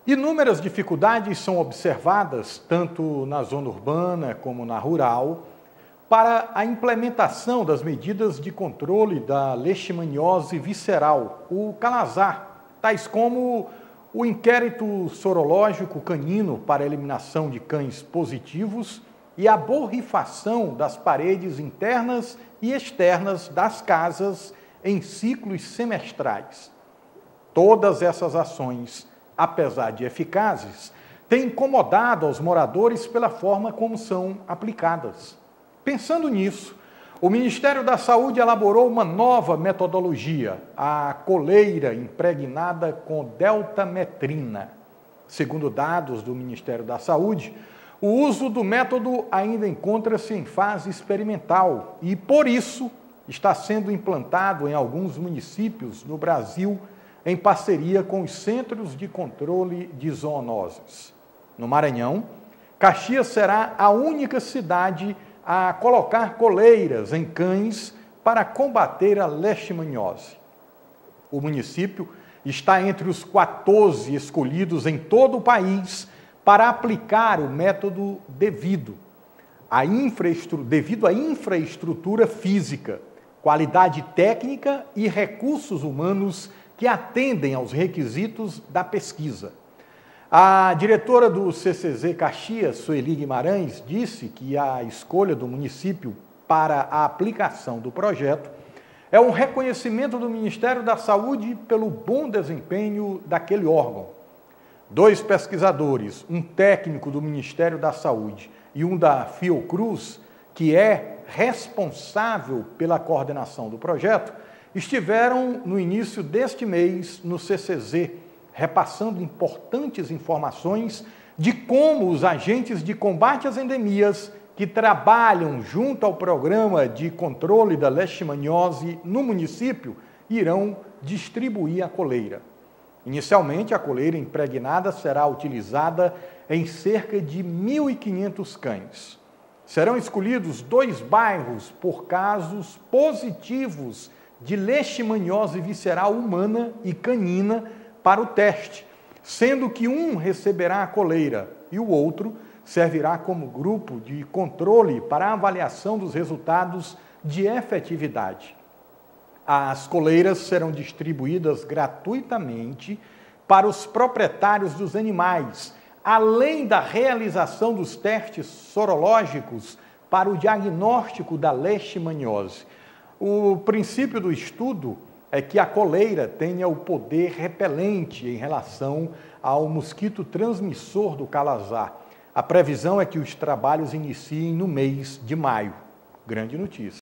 Inúmeras dificuldades são observadas, tanto na zona urbana como na rural, para a implementação das medidas de controle da leishmaniose visceral, o calazar, tais como o inquérito sorológico canino para a eliminação de cães positivos e a borrifação das paredes internas e externas das casas em ciclos semestrais. Todas essas ações, apesar de eficazes, têm incomodado aos moradores pela forma como são aplicadas. Pensando nisso, o Ministério da Saúde elaborou uma nova metodologia, a coleira impregnada com deltametrina. Segundo dados do Ministério da Saúde, o uso do método ainda encontra-se em fase experimental e, por isso, está sendo implantado em alguns municípios no Brasil em parceria com os Centros de Controle de Zoonoses. No Maranhão, Caxias será a única cidade a colocar coleiras em cães para combater a leishmaniose. O município está entre os 14 escolhidos em todo o país para aplicar o método devido à infraestrutura física, qualidade técnica e recursos humanos que atendem aos requisitos da pesquisa. A diretora do CCZ Caxias, Sueli Guimarães, disse que a escolha do município para a aplicação do projeto é um reconhecimento do Ministério da Saúde pelo bom desempenho daquele órgão. 2 pesquisadores, um técnico do Ministério da Saúde e um da Fiocruz, que é responsável pela coordenação do projeto, estiveram no início deste mês no CCZ, repassando importantes informações de como os agentes de combate às endemias que trabalham junto ao programa de controle da leishmaniose no município irão distribuir a coleira. Inicialmente, a coleira impregnada será utilizada em cerca de 1.500 cães. Serão escolhidos 2 bairros por casos positivos de leishmaniose visceral humana e canina para o teste, sendo que um receberá a coleira e o outro servirá como grupo de controle para a avaliação dos resultados de efetividade. As coleiras serão distribuídas gratuitamente para os proprietários dos animais, além da realização dos testes sorológicos para o diagnóstico da leishmaniose. O princípio do estudo é que a coleira tenha o poder repelente em relação ao mosquito transmissor do calazar. A previsão é que os trabalhos iniciem no mês de maio. Grande notícia.